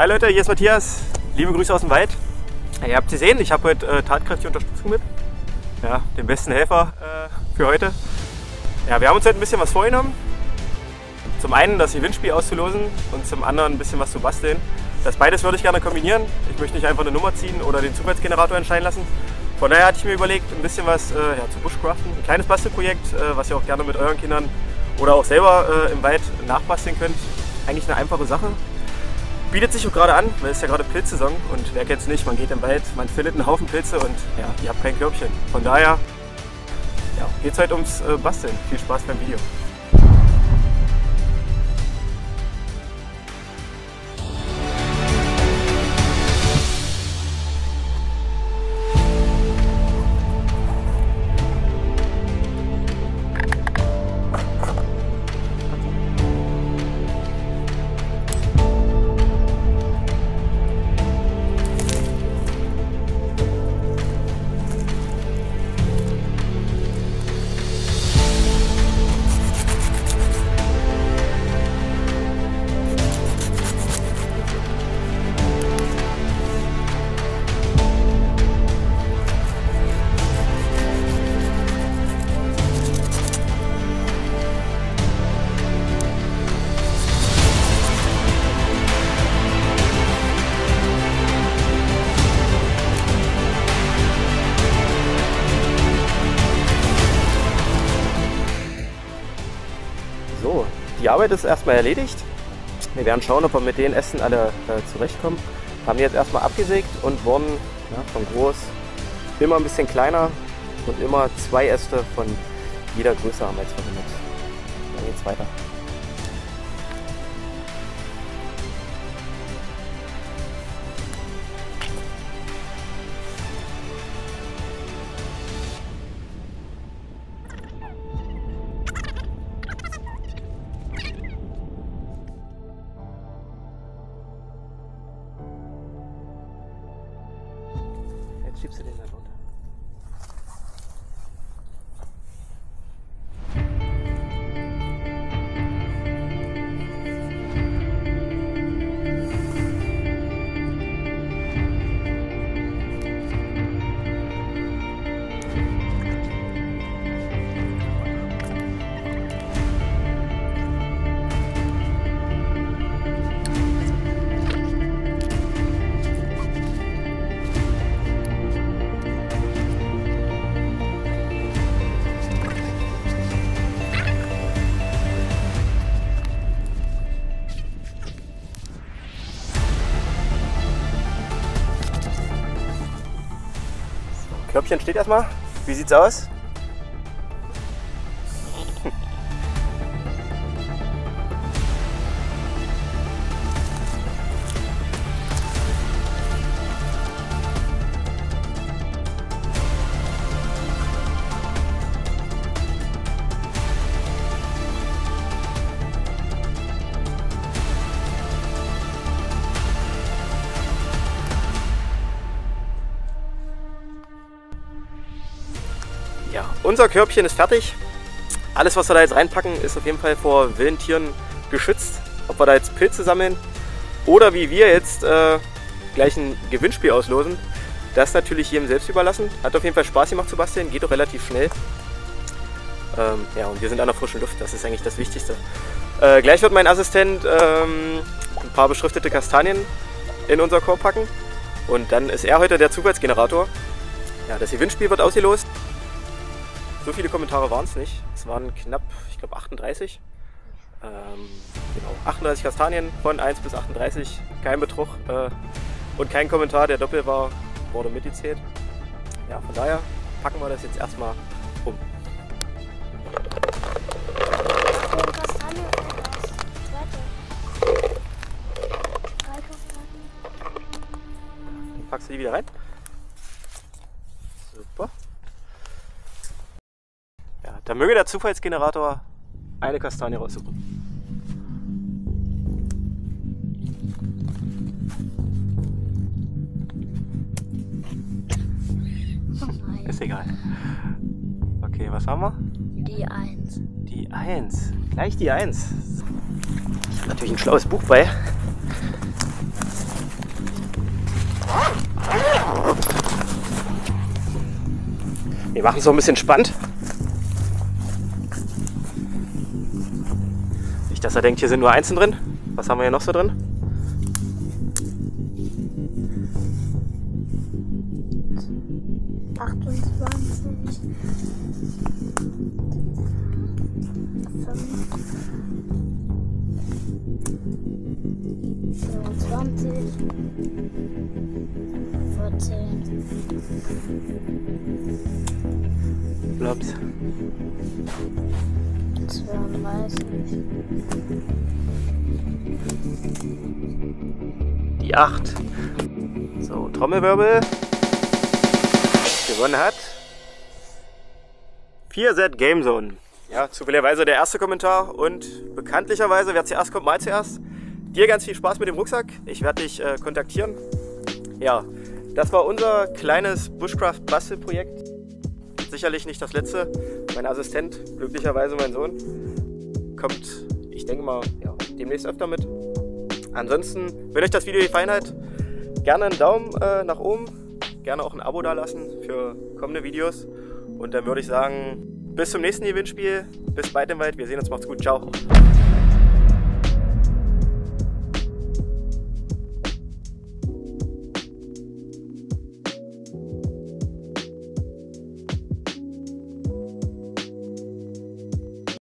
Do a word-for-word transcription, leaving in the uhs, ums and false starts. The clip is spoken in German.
Hi Leute, hier ist Matthias. Liebe Grüße aus dem Wald. Ja, ihr habt gesehen, ich habe heute äh, tatkräftige Unterstützung mit. Ja, den besten Helfer äh, für heute. Ja, wir haben uns heute ein bisschen was vorgenommen. Zum einen das Gewinnspiel auszulosen und zum anderen ein bisschen was zu basteln. Das beides würde ich gerne kombinieren. Ich möchte nicht einfach eine Nummer ziehen oder den Zufallsgenerator entscheiden lassen. Von daher hatte ich mir überlegt, ein bisschen was äh, ja, zu Bushcraften. Ein kleines Bastelprojekt, äh, was ihr auch gerne mit euren Kindern oder auch selber äh, im Wald nachbasteln könnt. Eigentlich eine einfache Sache. Bietet sich auch gerade an, weil es ist ja gerade Pilzsaison und wer kennt es nicht, man geht im Wald, man findet einen Haufen Pilze und ja, ihr habt kein Körbchen. Von daher ja, geht es heute ums äh, Basteln. Viel Spaß beim Video. So, die Arbeit ist erstmal erledigt. Wir werden schauen, ob wir mit den Ästen alle äh, zurechtkommen. Haben die jetzt erstmal abgesägt und wurden ja, von groß immer ein bisschen kleiner und immer zwei Äste von jeder Größe haben wir jetzt verwendet. Dann geht's weiter. Schiebst du den da runter. Körbchen steht erstmal. Wie sieht's aus? Ja, unser Körbchen ist fertig. Alles, was wir da jetzt reinpacken, ist auf jeden Fall vor wilden Tieren geschützt. Ob wir da jetzt Pilze sammeln oder wie wir jetzt äh, gleich ein Gewinnspiel auslosen, das ist natürlich jedem selbst überlassen. Hat auf jeden Fall Spaß gemacht zu basteln, geht auch relativ schnell. Ähm, ja, und wir sind an der frischen Luft, das ist eigentlich das Wichtigste. Äh, gleich wird mein Assistent ähm, ein paar beschriftete Kastanien in unser Korb packen und dann ist er heute der Zufallsgenerator. Ja, das Gewinnspiel wird ausgelost. So viele Kommentare waren es nicht. Es waren knapp, ich glaube achtunddreißig. Ähm, genau, achtunddreißig Kastanien von eins bis achtunddreißig. Kein Betrug äh, und kein Kommentar, der doppelt war, wurde mitgezählt. Ja, von daher packen wir das jetzt erstmal um. Dann packst du die wieder rein. Super. Ja, da möge der Zufallsgenerator eine Kastanie raussuchen. Oh, ist egal. Okay, was haben wir? Die eins. Die eins. Gleich die eins. Ich habe natürlich ein schlaues Buch bei. Wir machen es so ein bisschen spannend. Nicht, dass er denkt, hier sind nur Einsen drin. Was haben wir hier noch so drin? achtundzwanzig. fünfundzwanzig. vierzehn. Blops. zweiunddreißig. Die acht. So, Trommelwirbel. Gewonnen hat vier Z Gamezone. Ja, zufälligerweise der erste Kommentar und bekanntlicherweise, wer zuerst kommt, mal zuerst. Dir ganz viel Spaß mit dem Rucksack. Ich werde dich äh, kontaktieren. Ja, das war unser kleines Bushcraft-Bastelprojekt. Sicherlich nicht das letzte. Mein Assistent, glücklicherweise mein Sohn, kommt, ich denke mal, ja, demnächst öfter mit. Ansonsten, wenn euch das Video gefallen hat, gerne einen Daumen äh, nach oben, gerne auch ein Abo dalassen für kommende Videos. Und dann würde ich sagen, bis zum nächsten Gewinnspiel. Bis bald im Wald. Wir sehen uns. Macht's gut. Ciao.